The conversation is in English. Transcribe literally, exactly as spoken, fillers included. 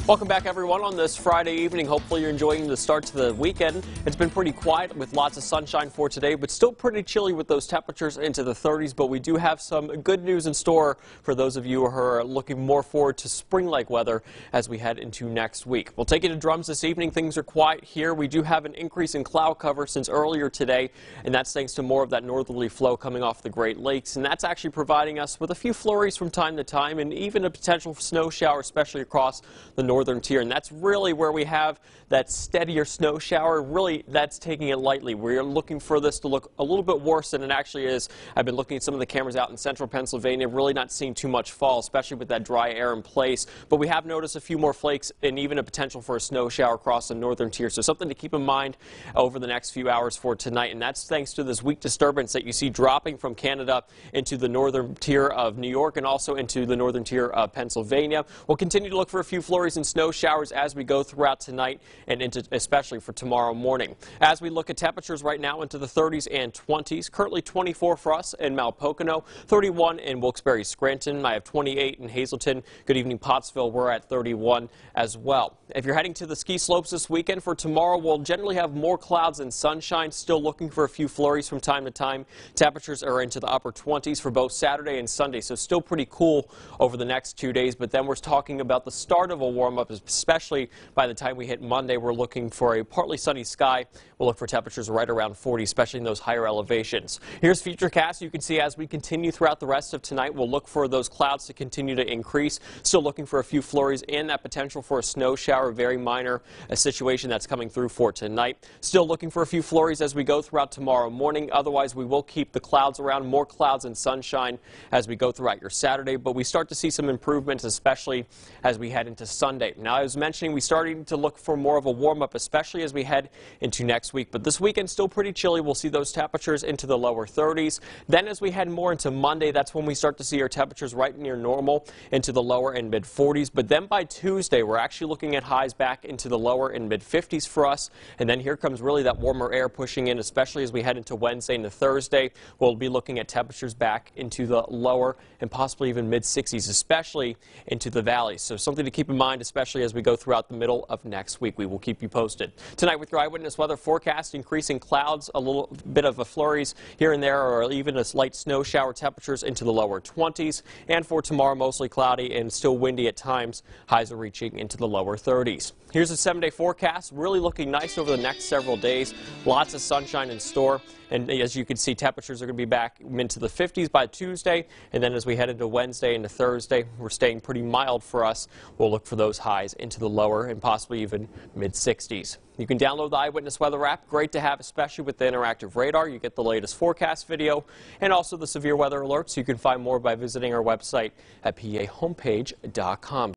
Welcome back, everyone, on this Friday evening. Hopefully you're enjoying the start to the weekend. It's been pretty quiet with lots of sunshine for today, but still pretty chilly with those temperatures into the thirties. But we do have some good news in store for those of you who are looking more forward to spring-like weather as we head into next week. We'll take you to Drums this evening. Things are quiet here. We do have an increase in cloud cover since earlier today, and that's thanks to more of that northerly flow coming off the Great Lakes. And that's actually providing us with a few flurries from time to time and even a potential snow shower, especially across the northern tier, and that's really where we have that steadier snow shower. Really, that's taking it lightly. We're looking for this to look a little bit worse than it actually is. I've been looking at some of the cameras out in central Pennsylvania, really not seeing too much fall, especially with that dry air in place. But we have noticed a few more flakes and even a potential for a snow shower across the northern tier. So something to keep in mind over the next few hours for tonight, and that's thanks to this weak disturbance that you see dropping from Canada into the northern tier of New York and also into the northern tier of Pennsylvania. We'll continue to look for a few flurries and snow showers as we go throughout tonight and into especially for tomorrow morning. As we look at temperatures right now into the thirties and twenties, currently twenty-four for us in Mount Pocono, thirty-one in Wilkes-Barre Scranton. I have twenty-eight in Hazleton. Good evening, Pottsville. We're at thirty-one as well. If you're heading to the ski slopes this weekend, for tomorrow we'll generally have more clouds and sunshine, still looking for a few flurries from time to time. Temperatures are into the upper twenties for both Saturday and Sunday, so still pretty cool over the next two days. But then we're talking about the start of a warm-up, especially by the time we hit Monday. We're looking for a partly sunny sky. We'll look for temperatures right around forty, especially in those higher elevations. Here's Futurecast. You can see as we continue throughout the rest of tonight, we'll look for those clouds to continue to increase. Still looking for a few flurries and that potential for a snow shower, very minor, a situation that's coming through for tonight. Still looking for a few flurries as we go throughout tomorrow morning. Otherwise, we will keep the clouds around, more clouds and sunshine as we go throughout your Saturday. But we start to see some improvements, especially as we head into Sunday. Now, I was mentioning we starting to look for more of a warm-up, especially as we head into next week. But this weekend still pretty chilly. We'll see those temperatures into the lower thirties. Then as we head more into Monday, that's when we start to see our temperatures right near normal into the lower and mid forties. But then by Tuesday, we're actually looking at highs back into the lower and mid fifties for us. And then here comes really that warmer air pushing in, especially as we head into Wednesday and Thursday. We'll be looking at temperatures back into the lower and possibly even mid sixties, especially into the valleys. So something to keep in mind, especially as we go throughout the middle of next week. We will keep you posted. Tonight with your eyewitness weather forecast, increasing clouds, a little bit of a flurries here and there, or even a slight snow shower, temperatures into the lower twenties. And for tomorrow, mostly cloudy and still windy at times. Highs are reaching into the lower thirties. Here's a seven-day forecast, really looking nice over the next several days. Lots of sunshine in store. And as you can see, temperatures are going to be back into the fifties by Tuesday. And then as we head into Wednesday and Thursday, we're staying pretty mild for us. We'll look for those highs into the lower and possibly even mid sixties. You can download the Eyewitness Weather app. Great to have, especially with the interactive radar. You get the latest forecast video and also the severe weather alerts. You can find more by visiting our website at P A homepage dot com.